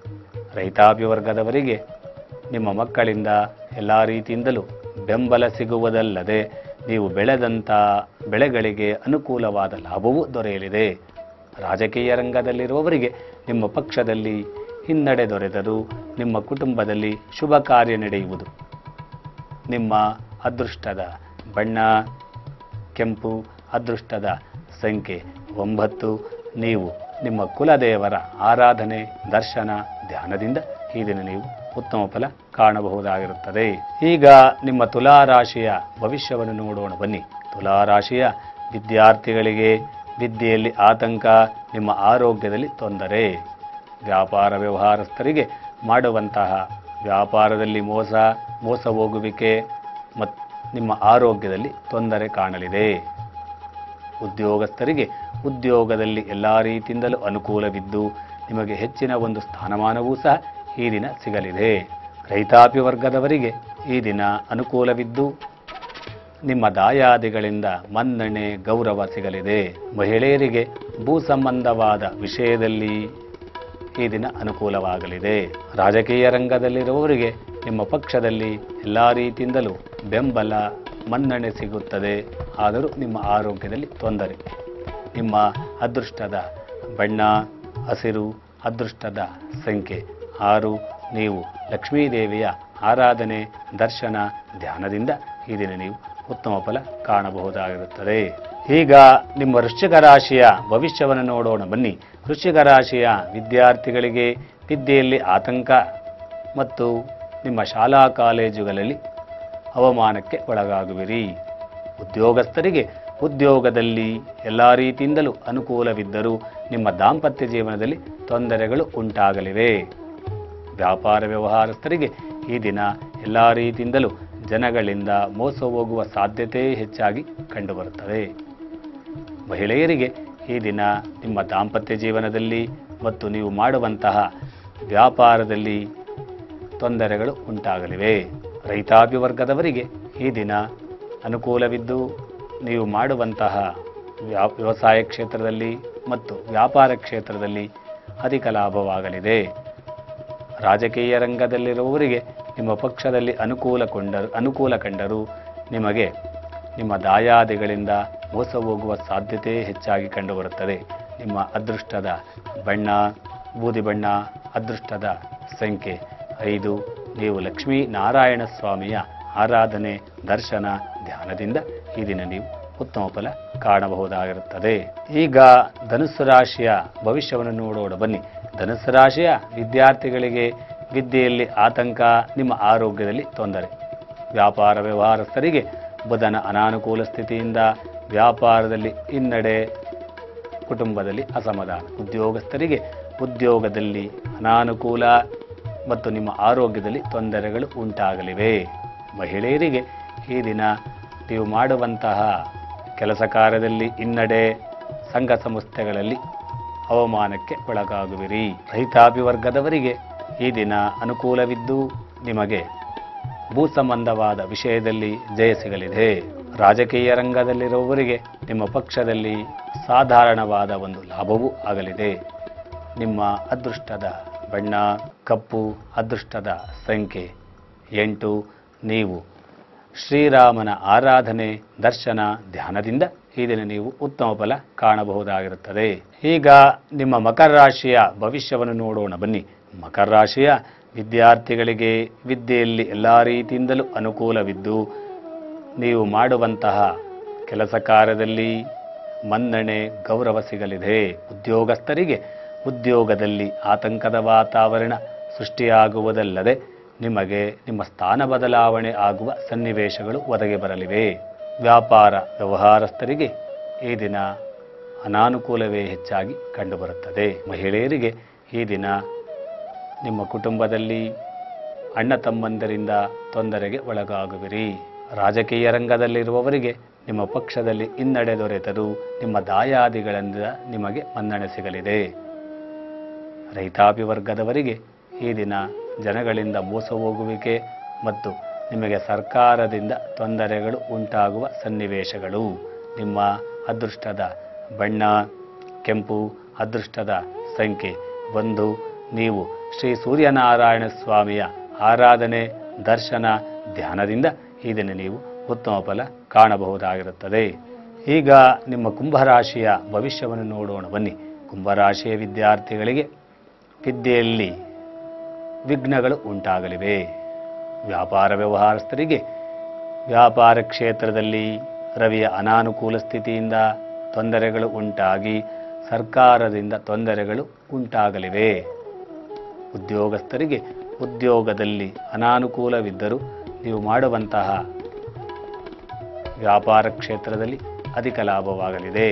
[SPEAKER 1] ರೈತಾಪಿ ವರ್ಗದವರಿಗೆ ನಿಮ್ಮ ಮಕ್ಕಳಿಂದ ಎಲ್ಲ ರೀತಿಯಿಂದಲೂ ಬೆಂಬಲ ಸಿಗುವುದಲ್ಲದೆ ನೀವು ಬೆಳೆದಂಥ ಬೆಳೆಗಳಿಗೆ ಅನುಕೂಲವಾದ ಲಾಭವೂ ದೊರೆಯಲಿದೆ. ರಾಜಕೀಯ ರಂಗದಲ್ಲಿರುವವರಿಗೆ ನಿಮ್ಮ ಪಕ್ಷದಲ್ಲಿ ಹಿನ್ನಡೆ ದೊರೆತರೂ ನಿಮ್ಮ ಕುಟುಂಬದಲ್ಲಿ ಶುಭ ಕಾರ್ಯ ನಡೆಯುವುದು. ನಿಮ್ಮ ಅದೃಷ್ಟದ ಬಣ್ಣ ಕೆಂಪು, ಅದೃಷ್ಟದ ಸಂಖ್ಯೆ ಒಂಬತ್ತು. ನೀವು ನಿಮ್ಮ ಕುಲದೇವರ ಆರಾಧನೆ, ದರ್ಶನ, ಧ್ಯಾನದಿಂದ ಈ ದಿನ ನೀವು ಉತ್ತಮ ಫಲ ಕಾಣಬಹುದಾಗಿರುತ್ತದೆ. ಈಗ ನಿಮ್ಮ ತುಲಾರಾಶಿಯ ಭವಿಷ್ಯವನ್ನು ನೋಡೋಣ ಬನ್ನಿ. ತುಲಾರಾಶಿಯ ವಿದ್ಯಾರ್ಥಿಗಳಿಗೆ ವಿದ್ಯೆಯಲ್ಲಿ ಆತಂಕ, ನಿಮ್ಮ ಆರೋಗ್ಯದಲ್ಲಿ ತೊಂದರೆ. ವ್ಯಾಪಾರ ವ್ಯವಹಾರಸ್ಥರಿಗೆ ಮಾಡುವಂತಹ ವ್ಯಾಪಾರದಲ್ಲಿ ಮೋಸ ಮೋಸ ಹೋಗುವಿಕೆ ಮತ್ತು ನಿಮ್ಮ ಆರೋಗ್ಯದಲ್ಲಿ ತೊಂದರೆ ಕಾಣಲಿದೆ. ಉದ್ಯೋಗಸ್ಥರಿಗೆ ಉದ್ಯೋಗದಲ್ಲಿ ಎಲ್ಲ ರೀತಿಯಿಂದಲೂ ಅನುಕೂಲವಿದ್ದು ನಿಮಗೆ ಹೆಚ್ಚಿನ ಒಂದು ಸ್ಥಾನಮಾನವೂ ಸಹ ಈ ದಿನ ಸಿಗಲಿದೆ. ರೈತಾಪಿ ವರ್ಗದವರಿಗೆ ಈ ದಿನ ಅನುಕೂಲವಿದ್ದು ನಿಮ್ಮ ದಾಯಾದಿಗಳಿಂದ ಮನ್ನಣೆ, ಗೌರವ ಸಿಗಲಿದೆ. ಮಹಿಳೆಯರಿಗೆ ಭೂ ಸಂಬಂಧವಾದ ವಿಷಯದಲ್ಲಿ ಈ ದಿನ ಅನುಕೂಲವಾಗಲಿದೆ. ರಾಜಕೀಯ ರಂಗದಲ್ಲಿರುವವರಿಗೆ ನಿಮ್ಮ ಪಕ್ಷದಲ್ಲಿ ಎಲ್ಲ ರೀತಿಯಿಂದಲೂ ಬೆಂಬಲ, ಮನ್ನಣೆ ಸಿಗುತ್ತದೆ. ಆದರೂ ನಿಮ್ಮ ಆರೋಗ್ಯದಲ್ಲಿ ತೊಂದರೆ. ನಿಮ್ಮ ಅದೃಷ್ಟದ ಬಣ್ಣ ಹಸಿರು, ಅದೃಷ್ಟದ ಸಂಖ್ಯೆ ಆರು. ನೀವು ಲಕ್ಷ್ಮೀದೇವಿಯ ಆರಾಧನೆ, ದರ್ಶನ, ಧ್ಯಾನದಿಂದ ಈ ದಿನ ನೀವು ಉತ್ತಮ ಫಲ ಕಾಣಬಹುದಾಗಿರುತ್ತದೆ. ಈಗ ನಿಮ್ಮ ವೃಶ್ಚಿಕ ರಾಶಿಯ ಭವಿಷ್ಯವನ್ನು ನೋಡೋಣ ಬನ್ನಿ. ವೃಶ್ಚಿಕ ರಾಶಿಯ ವಿದ್ಯಾರ್ಥಿಗಳಿಗೆ ವಿದ್ಯೆಯಲ್ಲಿ ಆತಂಕ ಮತ್ತು ನಿಮ್ಮ ಶಾಲಾ ಕಾಲೇಜುಗಳಲ್ಲಿ ಅವಮಾನಕ್ಕೆ ಒಳಗಾಗುವಿರಿ. ಉದ್ಯೋಗಸ್ಥರಿಗೆ ಉದ್ಯೋಗದಲ್ಲಿ ಎಲ್ಲ ರೀತಿಯಿಂದಲೂ ಅನುಕೂಲವಿದ್ದರೂ ನಿಮ್ಮ ದಾಂಪತ್ಯ ಜೀವನದಲ್ಲಿ ತೊಂದರೆಗಳು ಉಂಟಾಗಲಿವೆ. ವ್ಯಾಪಾರ ವ್ಯವಹಾರಸ್ಥರಿಗೆ ಈ ದಿನ ಎಲ್ಲ ರೀತಿಯಿಂದಲೂ ಜನಗಳಿಂದ ಮೋಸ ಹೋಗುವ ಸಾಧ್ಯತೆ ಹೆಚ್ಚಾಗಿ ಕಂಡುಬರುತ್ತದೆ. ಮಹಿಳೆಯರಿಗೆ ಈ ದಿನ ನಿಮ್ಮ ದಾಂಪತ್ಯ ಜೀವನದಲ್ಲಿ ಮತ್ತು ನೀವು ಮಾಡುವಂತಹ ವ್ಯಾಪಾರದಲ್ಲಿ ತೊಂದರೆಗಳು ಉಂಟಾಗಲಿವೆ. ರೈತಾಪಿ ವರ್ಗದವರಿಗೆ ಈ ದಿನ ಅನುಕೂಲವಿದ್ದು ನೀವು ಮಾಡುವಂತಹ ವ್ಯವಸಾಯ ಕ್ಷೇತ್ರದಲ್ಲಿ ಮತ್ತು ವ್ಯಾಪಾರ ಕ್ಷೇತ್ರದಲ್ಲಿ ಅಧಿಕ ಲಾಭವಾಗಲಿದೆ. ರಾಜಕೀಯ ರಂಗದಲ್ಲಿರುವವರಿಗೆ ನಿಮ್ಮ ಪಕ್ಷದಲ್ಲಿ ಅನುಕೂಲ ಕೊಂಡರು ಅನುಕೂಲ ಕಂಡರೂ ನಿಮಗೆ ನಿಮ್ಮ ದಾಯಾದಿಗಳಿಂದ ಮೋಸ ಹೋಗುವ ಸಾಧ್ಯತೆ ಹೆಚ್ಚಾಗಿ ಕಂಡುಬರುತ್ತದೆ. ನಿಮ್ಮ ಅದೃಷ್ಟದ ಬಣ್ಣ ಬೂದಿ ಬಣ್ಣ, ಅದೃಷ್ಟದ ಸಂಖ್ಯೆ ಐದು. ನೀವು ಲಕ್ಷ್ಮೀ ನಾರಾಯಣ ಸ್ವಾಮಿಯ ಆರಾಧನೆ, ದರ್ಶನ, ಧ್ಯಾನದಿಂದ ಈ ದಿನ ನೀವು ಉತ್ತಮ ಫಲ ಕಾಣಬಹುದಾಗಿರುತ್ತದೆ. ಈಗ ಧನುಸ್ಸು ರಾಶಿಯ ಭವಿಷ್ಯವನ್ನು ನೋಡೋಣ ಬನ್ನಿ. ಧನುಸ್ಸು ರಾಶಿಯ ವಿದ್ಯಾರ್ಥಿಗಳಿಗೆ ವಿದ್ಯೆಯಲ್ಲಿ ಆತಂಕ, ನಿಮ್ಮ ಆರೋಗ್ಯದಲ್ಲಿ ತೊಂದರೆ. ವ್ಯಾಪಾರ ವ್ಯವಹಾರಸ್ಥರಿಗೆ ಬುಧನ ಅನಾನುಕೂಲ ಸ್ಥಿತಿಯಿಂದ ವ್ಯಾಪಾರದಲ್ಲಿ ಹಿನ್ನಡೆ, ಕುಟುಂಬದಲ್ಲಿ ಅಸಮಾಧಾನ. ಉದ್ಯೋಗಸ್ಥರಿಗೆ ಉದ್ಯೋಗದಲ್ಲಿ ಅನಾನುಕೂಲ ಮತ್ತು ನಿಮ್ಮ ಆರೋಗ್ಯದಲ್ಲಿ ತೊಂದರೆಗಳು ಉಂಟಾಗಲಿವೆ. ಮಹಿಳೆಯರಿಗೆ ಈ ದಿನ ನೀವು ಮಾಡುವಂತಹ ಕೆಲಸ ಕಾರ್ಯದಲ್ಲಿ ಹಿನ್ನಡೆ, ಸಂಘ ಸಂಸ್ಥೆಗಳಲ್ಲಿ ಅವಮಾನಕ್ಕೆ ಒಳಗಾಗುವಿರಿ. ರೈತಾಪಿ ವರ್ಗದವರಿಗೆ ಈ ದಿನ ಅನುಕೂಲವಿದ್ದು ನಿಮಗೆ ಭೂ ಸಂಬಂಧವಾದ ವಿಷಯದಲ್ಲಿ ಜಯ ಸಿಗಲಿದೆ. ರಾಜಕೀಯ ರಂಗದಲ್ಲಿರುವವರಿಗೆ ನಿಮ್ಮ ಪಕ್ಷದಲ್ಲಿ ಸಾಧಾರಣವಾದ ಒಂದು ಲಾಭವೂ ಆಗಲಿದೆ. ನಿಮ್ಮ ಅದೃಷ್ಟದ ಬಣ್ಣ ಕಪ್ಪು, ಅದೃಷ್ಟದ ಸಂಖ್ಯೆ ಎಂಟು. ನೀವು ಶ್ರೀರಾಮನ ಆರಾಧನೆ, ದರ್ಶನ, ಧ್ಯಾನದಿಂದ ಈ ದಿನ ನೀವು ಉತ್ತಮ ಫಲ ಕಾಣಬಹುದಾಗಿರುತ್ತದೆ. ಈಗ ನಿಮ್ಮ ಮಕರ ರಾಶಿಯ ಭವಿಷ್ಯವನ್ನು ನೋಡೋಣ ಬನ್ನಿ. ಮಕರ ರಾಶಿಯ ವಿದ್ಯಾರ್ಥಿಗಳಿಗೆ ವಿದ್ಯೆಯಲ್ಲಿ ಎಲ್ಲ ರೀತಿಯಿಂದಲೂ ಅನುಕೂಲವಿದ್ದು ನೀವು ಮಾಡುವಂತಹ ಕೆಲಸ ಕಾರ್ಯದಲ್ಲಿ ಮನ್ನಣೆ, ಗೌರವ ಸಿಗಲಿದೆ. ಉದ್ಯೋಗಸ್ಥರಿಗೆ ಉದ್ಯೋಗದಲ್ಲಿ ಆತಂಕದ ವಾತಾವರಣ ಸೃಷ್ಟಿಯಾಗುವುದಲ್ಲದೆ ನಿಮಗೆ ನಿಮ್ಮ ಸ್ಥಾನ ಬದಲಾವಣೆ ಆಗುವ ಸನ್ನಿವೇಶಗಳು ಒದಗಿ ಬರಲಿವೆ. ವ್ಯಾಪಾರ ವ್ಯವಹಾರಸ್ಥರಿಗೆ ಈ ದಿನ ಅನಾನುಕೂಲವೇ ಹೆಚ್ಚಾಗಿ ಕಂಡುಬರುತ್ತದೆ. ಮಹಿಳೆಯರಿಗೆ ಈ ದಿನ ನಿಮ್ಮ ಕುಟುಂಬದಲ್ಲಿ ಅಣ್ಣ ತಮ್ಮಂದರಿಂದ ತೊಂದರೆಗೆ ಒಳಗಾಗುವಿರಿ. ರಾಜಕೀಯ ರಂಗದಲ್ಲಿರುವವರಿಗೆ ನಿಮ್ಮ ಪಕ್ಷದಲ್ಲಿ ಹಿನ್ನಡೆ ದೊರೆತರೂ ನಿಮ್ಮ ದಾಯಾದಿಗಳಿಂದ ನಿಮಗೆ ಮನ್ನಣೆ ಸಿಗಲಿದೆ. ರೈತಾಪಿ ವರ್ಗದವರಿಗೆ ಈ ದಿನ ಜನಗಳಿಂದ ಮೋಸ ಹೋಗುವಿಕೆ ಮತ್ತು ನಿಮಗೆ ಸರ್ಕಾರದಿಂದ ತೊಂದರೆಗಳು ಉಂಟಾಗುವ ಸನ್ನಿವೇಶಗಳು. ನಿಮ್ಮ ಅದೃಷ್ಟದ ಬಣ್ಣ ಕೆಂಪು, ಅದೃಷ್ಟದ ಸಂಖ್ಯೆ ಒಂದು. ನೀವು ಶ್ರೀ ಸೂರ್ಯನಾರಾಯಣ ಸ್ವಾಮಿಯ ಆರಾಧನೆ, ದರ್ಶನ, ಧ್ಯಾನದಿಂದ ಈ ದಿನ ನೀವು ಉತ್ತಮ ಫಲ ಕಾಣಬಹುದಾಗಿರುತ್ತದೆ. ಈಗ ನಿಮ್ಮ ಕುಂಭರಾಶಿಯ ಭವಿಷ್ಯವನ್ನು ನೋಡೋಣ ಬನ್ನಿ. ಕುಂಭರಾಶಿಯ ವಿದ್ಯಾರ್ಥಿಗಳಿಗೆ ವಿದ್ಯೆಯಲ್ಲಿ ವಿಘ್ನಗಳು ಉಂಟಾಗಲಿವೆ. ವ್ಯಾಪಾರ ವ್ಯವಹಾರಸ್ಥರಿಗೆ ವ್ಯಾಪಾರ ಕ್ಷೇತ್ರದಲ್ಲಿ ರವಿಯ ಅನಾನುಕೂಲ ಸ್ಥಿತಿಯಿಂದ ತೊಂದರೆಗಳು ಉಂಟಾಗಿ ಸರ್ಕಾರದಿಂದ ತೊಂದರೆಗಳು ಉಂಟಾಗಲಿವೆ. ಉದ್ಯೋಗಸ್ಥರಿಗೆ ಉದ್ಯೋಗದಲ್ಲಿ ಅನಾನುಕೂಲವಿದ್ದರೂ ನೀವು ಮಾಡುವಂತಹ ವ್ಯಾಪಾರ ಕ್ಷೇತ್ರದಲ್ಲಿ ಅಧಿಕ ಲಾಭವಾಗಲಿದೆ.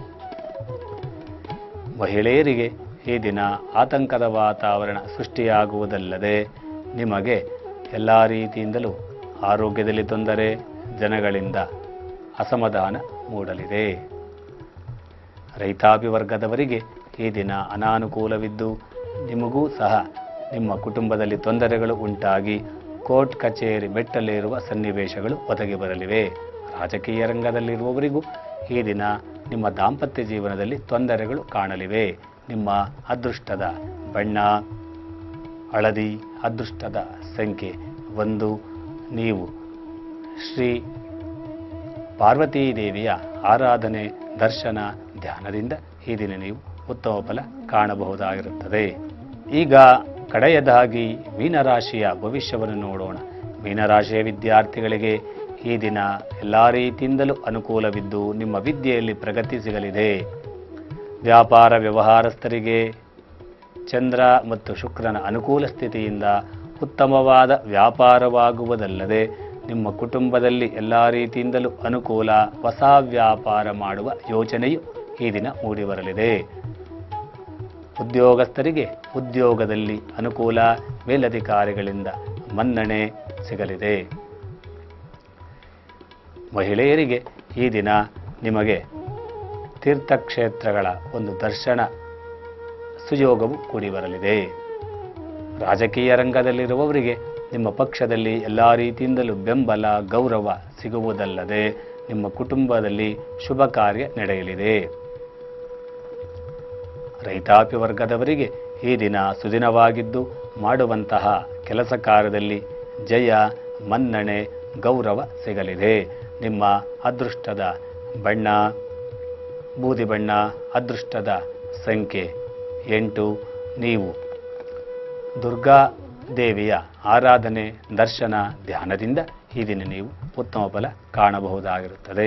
[SPEAKER 1] ಮಹಿಳೆಯರಿಗೆ ಈ ದಿನ ಆತಂಕದ ವಾತಾವರಣ ಸೃಷ್ಟಿಯಾಗುವುದಲ್ಲದೆ ನಿಮಗೆ ಎಲ್ಲ ರೀತಿಯಿಂದಲೂ ಆರೋಗ್ಯದಲ್ಲಿ ತೊಂದರೆ, ಜನಗಳಿಂದ ಅಸಮಾಧಾನ ಮೂಡಲಿದೆ. ರೈತಾಪಿ ವರ್ಗದವರಿಗೆ ಈ ದಿನ ಅನಾನುಕೂಲವಿದ್ದು ನಿಮಗೂ ಸಹ ನಿಮ್ಮ ಕುಟುಂಬದಲ್ಲಿ ತೊಂದರೆಗಳು ಉಂಟಾಗಿ ಕೋರ್ಟ್ ಕಚೇರಿ ಮೆಟ್ಟಲೇರುವ ಸನ್ನಿವೇಶಗಳು ಒದಗಿ ಬರಲಿವೆ. ರಾಜಕೀಯ ರಂಗದಲ್ಲಿರುವವರಿಗೂ ಈ ದಿನ ನಿಮ್ಮ ದಾಂಪತ್ಯ ಜೀವನದಲ್ಲಿ ತೊಂದರೆಗಳು ಕಾಣಲಿವೆ. ನಿಮ್ಮ ಅದೃಷ್ಟದ ಬಣ್ಣ ಹಳದಿ, ಅದೃಷ್ಟದ ಸಂಖ್ಯೆ ಒಂದು. ನೀವು ಶ್ರೀ ಪಾರ್ವತೀ ದೇವಿಯ ಆರಾಧನೆ, ದರ್ಶನ, ಧ್ಯಾನದಿಂದ ಈ ದಿನ ನೀವು ಉತ್ತಮ ಫಲ ಕಾಣಬಹುದಾಗಿರುತ್ತದೆ. ಈಗ ಕಡೆಯದಾಗಿ ಮೀನರಾಶಿಯ ಭವಿಷ್ಯವನ್ನು ನೋಡೋಣ. ಮೀನರಾಶಿಯ ವಿದ್ಯಾರ್ಥಿಗಳಿಗೆ ಈ ದಿನ ಎಲ್ಲ ರೀತಿಯಿಂದಲೂ ಅನುಕೂಲವಿದ್ದು ನಿಮ್ಮ ವಿದ್ಯೆಯಲ್ಲಿ ಪ್ರಗತಿ ಸಿಗಲಿದೆ. ವ್ಯಾಪಾರ ವ್ಯವಹಾರಸ್ಥರಿಗೆ ಚಂದ್ರ ಮತ್ತು ಶುಕ್ರನ ಅನುಕೂಲ ಸ್ಥಿತಿಯಿಂದ ಉತ್ತಮವಾದ ವ್ಯಾಪಾರವಾಗುವುದಲ್ಲದೆ ನಿಮ್ಮ ಕುಟುಂಬದಲ್ಲಿ ಎಲ್ಲ ರೀತಿಯಿಂದಲೂ ಅನುಕೂಲ, ಹೊಸ ವ್ಯಾಪಾರ ಮಾಡುವ ಯೋಚನೆಯು ಈ ದಿನ ಮೂಡಿಬರಲಿದೆ. ಉದ್ಯೋಗಸ್ಥರಿಗೆ ಉದ್ಯೋಗದಲ್ಲಿ ಅನುಕೂಲ, ಮೇಲಧಿಕಾರಿಗಳಿಂದ ಮನ್ನಣೆ ಸಿಗಲಿದೆ. ಮಹಿಳೆಯರಿಗೆ ಈ ದಿನ ನಿಮಗೆ ತೀರ್ಥಕ್ಷೇತ್ರಗಳ ಒಂದು ದರ್ಶನ ಸುಯೋಗವು ಕೂಡಿ ಬರಲಿದೆ. ರಾಜಕೀಯ ರಂಗದಲ್ಲಿರುವವರಿಗೆ ನಿಮ್ಮ ಪಕ್ಷದಲ್ಲಿ ಎಲ್ಲ ರೀತಿಯಿಂದಲೂ ಬೆಂಬಲ, ಗೌರವ ಸಿಗುವುದಲ್ಲದೆ ನಿಮ್ಮ ಕುಟುಂಬದಲ್ಲಿ ಶುಭ ಕಾರ್ಯ ನಡೆಯಲಿದೆ. ರೈತಾಪಿ ವರ್ಗದವರಿಗೆ ಈ ದಿನ ಸುದಿನವಾಗಿದ್ದು ಮಾಡುವಂತಹ ಕೆಲಸ ಕಾರ್ಯದಲ್ಲಿ ಜಯ, ಮನ್ನಣೆ, ಗೌರವ ಸಿಗಲಿದೆ. ನಿಮ್ಮ ಅದೃಷ್ಟದ ಬಣ್ಣ ಬೂದಿ ಬಣ್ಣ, ಅದೃಷ್ಟದ ಸಂಖ್ಯೆ ಎಂಟು. ನೀವು ದುರ್ಗಾ ದೇವಿಯ ಆರಾಧನೆ, ದರ್ಶನ, ಧ್ಯಾನದಿಂದ ಈ ದಿನ ನೀವು ಉತ್ತಮ ಫಲ ಕಾಣಬಹುದಾಗಿರುತ್ತದೆ.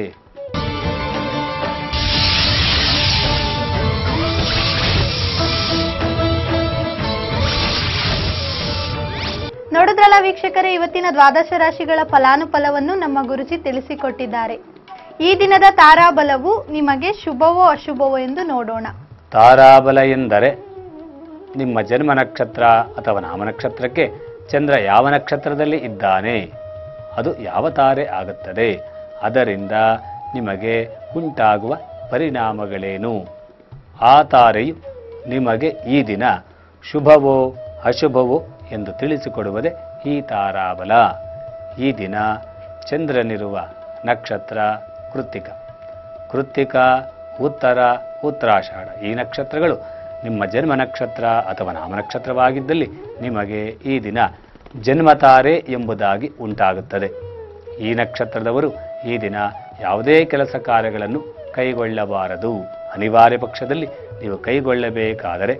[SPEAKER 3] ನೋಡಿದ್ರಲ್ಲ ವೀಕ್ಷಕರೇ, ಇವತ್ತಿನ ದ್ವಾದಶ ರಾಶಿಗಳ ಫಲಾನುಫಲವನ್ನು ನಮ್ಮ ಗುರುಜಿ ತಿಳಿಸಿಕೊಟ್ಟಿದ್ದಾರೆ. ಈ ದಿನದ ತಾರಾಬಲವು ನಿಮಗೆ ಶುಭವೋ ಅಶುಭವೋ ಎಂದು ನೋಡೋಣ.
[SPEAKER 1] ತಾರಾಬಲ ಎಂದರೆ ನಿಮ್ಮ ಜನ್ಮ ನಕ್ಷತ್ರ ಅಥವಾ ನಾಮ ನಕ್ಷತ್ರಕ್ಕೆ ಚಂದ್ರ ಯಾವ ನಕ್ಷತ್ರದಲ್ಲಿ ಇದ್ದಾನೆ, ಅದು ಯಾವ ತಾರೆ ಆಗುತ್ತದೆ, ಅದರಿಂದ ನಿಮಗೆ ಉಂಟಾಗುವ ಪರಿಣಾಮಗಳೇನು, ಆ ತಾರೆಯು ನಿಮಗೆ ಈ ದಿನ ಶುಭವೋ ಅಶುಭವೋ ಎಂದು ತಿಳಿಸಿಕೊಡುವುದೇ ಈ ತಾರಾಬಲ. ಈ ದಿನ ಚಂದ್ರನಿರುವ ನಕ್ಷತ್ರ ಕೃತ್ತಿಕ. ಕೃತ್ತಿಕ, ಉತ್ತರ, ಉತ್ತರಾಷಾಢ ಈ ನಕ್ಷತ್ರಗಳು ನಿಮ್ಮ ಜನ್ಮ ನಕ್ಷತ್ರ ಅಥವಾ ನಾಮನಕ್ಷತ್ರವಾಗಿದ್ದಲ್ಲಿ ನಿಮಗೆ ಈ ದಿನ ಜನ್ಮತಾರೆ ಎಂಬುದಾಗಿ ಉಂಟಾಗುತ್ತದೆ. ಈ ನಕ್ಷತ್ರದವರು ಈ ದಿನ ಯಾವುದೇ ಕೆಲಸ ಕಾರ್ಯಗಳನ್ನು ಕೈಗೊಳ್ಳಬಾರದು. ಅನಿವಾರ್ಯ ಪಕ್ಷದಲ್ಲಿ ನೀವು ಕೈಗೊಳ್ಳಬೇಕಾದರೆ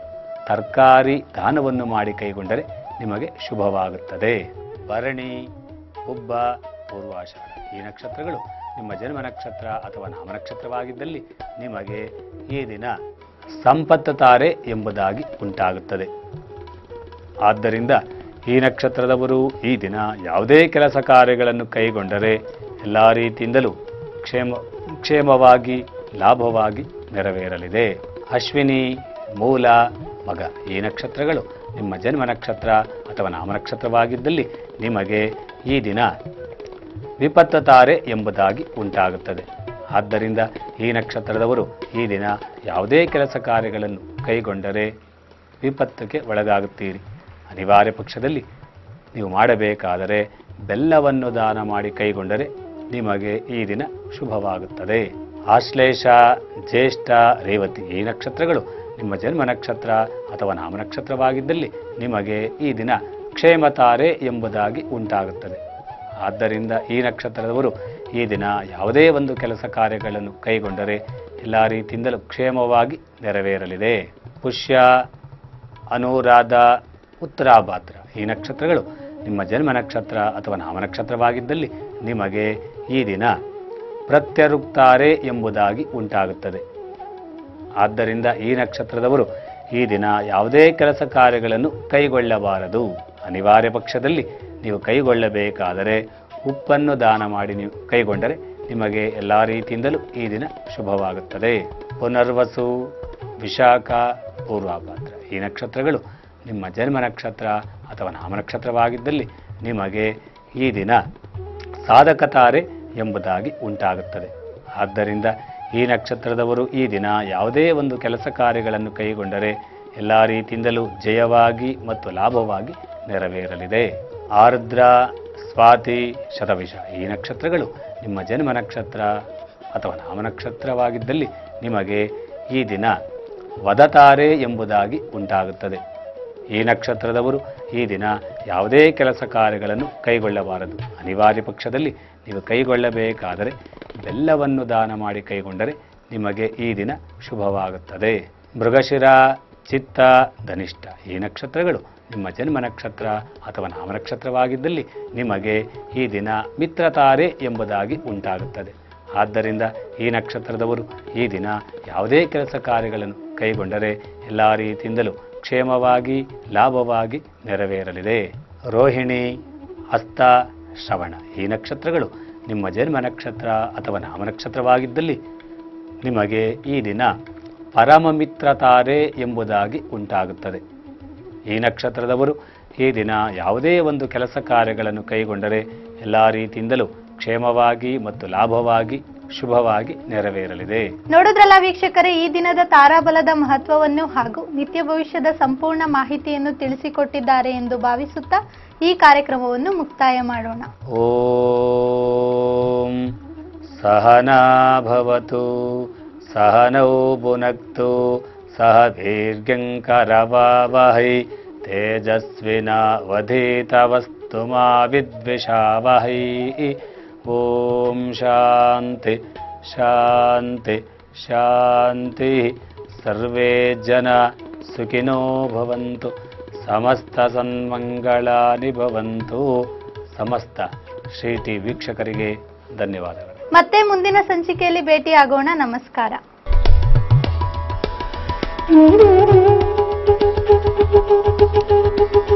[SPEAKER 1] ತರಕಾರಿ ದಾನವನ್ನು ಮಾಡಿ ಕೈಗೊಂಡರೆ ನಿಮಗೆ ಶುಭವಾಗುತ್ತದೆ. ಭರಣಿ, ಹುಬ್ಬ, ಪೂರ್ವಾಷಾಢ ಈ ನಕ್ಷತ್ರಗಳು ನಿಮ್ಮ ಜನ್ಮ ನಕ್ಷತ್ರ ಅಥವಾ ನಾಮನಕ್ಷತ್ರವಾಗಿದ್ದಲ್ಲಿ ನಿಮಗೆ ಈ ದಿನ ಸಂಪತ್ತು ತಾರೆ ಎಂಬುದಾಗಿ ಉಂಟಾಗುತ್ತದೆ. ಆದ್ದರಿಂದ ಈ ನಕ್ಷತ್ರದವರು ಈ ದಿನ ಯಾವುದೇ ಕೆಲಸ ಕಾರ್ಯಗಳನ್ನು ಕೈಗೊಂಡರೆ ಎಲ್ಲ ರೀತಿಯಿಂದಲೂ ಕ್ಷೇಮ ಕ್ಷೇಮವಾಗಿ ಲಾಭವಾಗಿ ನೆರವೇರಲಿದೆ. ಅಶ್ವಿನಿ, ಮೂಲ, ಮಗ ಈ ನಕ್ಷತ್ರಗಳು ನಿಮ್ಮ ಜನ್ಮ ನಕ್ಷತ್ರ ಅಥವಾ ನಾಮನಕ್ಷತ್ರವಾಗಿದ್ದಲ್ಲಿ ನಿಮಗೆ ಈ ದಿನ ವಿಪತ್ತು ತಾರೆ ಎಂಬುದಾಗಿ ಉಂಟಾಗುತ್ತದೆ. ಆದ್ದರಿಂದ ಈ ನಕ್ಷತ್ರದವರು ಈ ದಿನ ಯಾವುದೇ ಕೆಲಸ ಕಾರ್ಯಗಳನ್ನು ಕೈಗೊಂಡರೆ ವಿಪತ್ತಕ್ಕೆ ಒಳಗಾಗುತ್ತೀರಿ. ಅನಿವಾರ್ಯ ಪಕ್ಷದಲ್ಲಿ ನೀವು ಮಾಡಬೇಕಾದರೆ ಬೆಲ್ಲವನ್ನು ದಾನ ಮಾಡಿ ಕೈಗೊಂಡರೆ ನಿಮಗೆ ಈ ದಿನ ಶುಭವಾಗುತ್ತದೆ. ಆಶ್ಲೇಷ, ಜ್ಯೇಷ್ಠ, ರೇವತಿ ಈ ನಕ್ಷತ್ರಗಳು ನಿಮ್ಮ ಜನ್ಮ ನಕ್ಷತ್ರ ಅಥವಾ ನಾಮನಕ್ಷತ್ರವಾಗಿದ್ದಲ್ಲಿ ನಿಮಗೆ ಈ ದಿನ ಕ್ಷೇಮತಾರೆ ಎಂಬುದಾಗಿ ಉಂಟಾಗುತ್ತದೆ. ಆದ್ದರಿಂದ ಈ ನಕ್ಷತ್ರದವರು ಈ ದಿನ ಯಾವುದೇ ಒಂದು ಕೆಲಸ ಕಾರ್ಯಗಳನ್ನು ಕೈಗೊಂಡರೆ ಎಲ್ಲ ರೀತಿಯಿಂದಲೂ ಕ್ಷೇಮವಾಗಿ ನೆರವೇರಲಿದೆ. ಪುಷ್ಯ, ಅನುರಾಧ, ಉತ್ತರಾಭಾದ್ರ ಈ ನಕ್ಷತ್ರಗಳು ನಿಮ್ಮ ಜನ್ಮ ನಕ್ಷತ್ರ ಅಥವಾ ನಾಮನಕ್ಷತ್ರವಾಗಿದ್ದಲ್ಲಿ ನಿಮಗೆ ಈ ದಿನ ಪ್ರತ್ಯರುಕ್ತಾರೆ ಎಂಬುದಾಗಿ ಉಂಟಾಗುತ್ತದೆ. ಆದ್ದರಿಂದ ಈ ನಕ್ಷತ್ರದವರು ಈ ದಿನ ಯಾವುದೇ ಕೆಲಸ ಕಾರ್ಯಗಳನ್ನು ಕೈಗೊಳ್ಳಬಾರದು. ಅನಿವಾರ್ಯ ಪಕ್ಷದಲ್ಲಿ ನೀವು ಕೈಗೊಳ್ಳಬೇಕಾದರೆ ಉಪ್ಪನ್ನು ದಾನ ಮಾಡಿ ನೀವು ಕೈಗೊಂಡರೆ ನಿಮಗೆ ಎಲ್ಲ ರೀತಿಯಿಂದಲೂ ಈ ದಿನ ಶುಭವಾಗುತ್ತದೆ. ಪುನರ್ವಸು, ವಿಶಾಖ, ಪೂರ್ವಾಭಾದ್ರ ಈ ನಕ್ಷತ್ರಗಳು ನಿಮ್ಮ ಜನ್ಮ ನಕ್ಷತ್ರ ಅಥವಾ ನಾಮನಕ್ಷತ್ರವಾಗಿದ್ದಲ್ಲಿ ನಿಮಗೆ ಈ ದಿನ ಸಾಧಕತಾರೆ ಎಂಬುದಾಗಿ ಉಂಟಾಗುತ್ತದೆ. ಆದ್ದರಿಂದ ಈ ನಕ್ಷತ್ರದವರು ಈ ದಿನ ಯಾವುದೇ ಒಂದು ಕೆಲಸ ಕಾರ್ಯಗಳನ್ನು ಕೈಗೊಂಡರೆ ಎಲ್ಲ ರೀತಿಯಿಂದಲೂ ಜಯವಾಗಿ ಮತ್ತು ಲಾಭವಾಗಿ ನೆರವೇರಲಿದೆ. ಆರ್ದ್ರ, ಸ್ವಾತಿ, ಶತವಿಷ ಈ ನಕ್ಷತ್ರಗಳು ನಿಮ್ಮ ಜನ್ಮ ನಕ್ಷತ್ರ ಅಥವಾ ನಾಮನಕ್ಷತ್ರವಾಗಿದ್ದಲ್ಲಿ ನಿಮಗೆ ಈ ದಿನ ವದತಾರೆ ಎಂಬುದಾಗಿ ಉಂಟಾಗುತ್ತದೆ. ಈ ನಕ್ಷತ್ರದವರು ಈ ದಿನ ಯಾವುದೇ ಕೆಲಸ ಕಾರ್ಯಗಳನ್ನು ಕೈಗೊಳ್ಳಬಾರದು. ಅನಿವಾರ್ಯ ಪಕ್ಷದಲ್ಲಿ ನೀವು ಕೈಗೊಳ್ಳಬೇಕಾದರೆ ಬೆಲ್ಲವನ್ನು ದಾನ ಮಾಡಿ ಕೈಗೊಂಡರೆ ನಿಮಗೆ ಈ ದಿನ ಶುಭವಾಗುತ್ತದೆ. ಮೃಗಶಿರ, ಚಿತ್ತ, ಧನಿಷ್ಠ ಈ ನಕ್ಷತ್ರಗಳು ನಿಮ್ಮ ಜನ್ಮ ನಕ್ಷತ್ರ ಅಥವಾ ನಾಮನಕ್ಷತ್ರವಾಗಿದ್ದಲ್ಲಿ ನಿಮಗೆ ಈ ದಿನ ಮಿತ್ರತಾರೆ ಎಂಬುದಾಗಿ ಉಂಟಾಗುತ್ತದೆ. ಆದ್ದರಿಂದ ಈ ನಕ್ಷತ್ರದವರು ಈ ದಿನ ಯಾವುದೇ ಕೆಲಸ ಕಾರ್ಯಗಳನ್ನು ಕೈಗೊಂಡರೆ ಎಲ್ಲ ರೀತಿಯಿಂದಲೂ ಕ್ಷೇಮವಾಗಿ ಲಾಭವಾಗಿ ನೆರವೇರಲಿದೆ. ರೋಹಿಣಿ, ಹಸ್ತ, ಶ್ರವಣ ಈ ನಕ್ಷತ್ರಗಳು ನಿಮ್ಮ ಜನ್ಮ ನಕ್ಷತ್ರ ಅಥವಾ ನಾಮನಕ್ಷತ್ರವಾಗಿದ್ದಲ್ಲಿ ನಿಮಗೆ ಈ ದಿನ ಪರಮ ಮಿತ್ರತಾರೆ ಎಂಬುದಾಗಿ ಉಂಟಾಗುತ್ತದೆ. ಈ ನಕ್ಷತ್ರದವರು ಈ ದಿನ ಯಾವುದೇ ಒಂದು ಕೆಲಸ ಕಾರ್ಯಗಳನ್ನು ಕೈಗೊಂಡರೆ ಎಲ್ಲ ರೀತಿಯಿಂದಲೂ ಕ್ಷೇಮವಾಗಿ ಮತ್ತು ಲಾಭವಾಗಿ ಶುಭವಾಗಿ ನೆರವೇರಲಿದೆ.
[SPEAKER 3] ನೋಡಿದ್ರಲ್ಲ ವೀಕ್ಷಕರೇ, ಈ ದಿನದ ತಾರಾಬಲದ ಮಹತ್ವವನ್ನು ಹಾಗೂ ನಿತ್ಯ ಭವಿಷ್ಯದ ಸಂಪೂರ್ಣ ಮಾಹಿತಿಯನ್ನು ತಿಳಿಸಿಕೊಟ್ಟಿದ್ದಾರೆ ಎಂದು ಭಾವಿಸುತ್ತಾ ಈ ಕಾರ್ಯಕ್ರಮವನ್ನು ಮುಕ್ತಾಯ ಮಾಡೋಣ.
[SPEAKER 1] ಓಂ ಸಹನಾ ಭವತು ಸಹನೌ ಭುನಕ್ತು ಸಹ ದೀರ್ಘಂಕರವಾವಹೈ ತೇಜಸ್ವಿನಾವಧೀತವಸ್ತು ಮಾ ವಿದ್ವಿಷಾವಹೈ. ಓಂ ಶಾಂತಿ ಶಾಂತಿ ಶಾಂತಿ. ಸರ್ವೇ ಜನ ಸುಖಿನೋ ಭವಂತು, ಸಮಸ್ತ ಸನ್ಮಂಗಳಾನಿ ಭವಂತು. ಸಮಸ್ತ ಶ್ರೀ ಟಿ ವೀಕ್ಷಕರಿಗೆ ಧನ್ಯವಾದಗಳು.
[SPEAKER 3] ಮತ್ತೆ ಮುಂದಿನ ಸಂಚಿಕೆಯಲ್ಲಿ ಭೇಟಿಯಾಗೋಣ. ನಮಸ್ಕಾರ.
[SPEAKER 4] Thank you.